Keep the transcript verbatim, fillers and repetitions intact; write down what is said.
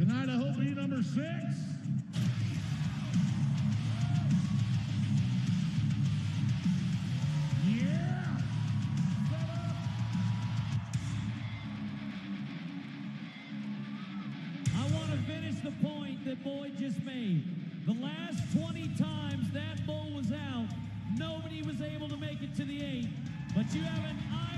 Tonight I hope be number six. Yeah! I want to finish the point that Boyd just made. The last twenty times that bull was out, nobody was able to make it to the eight, but you have an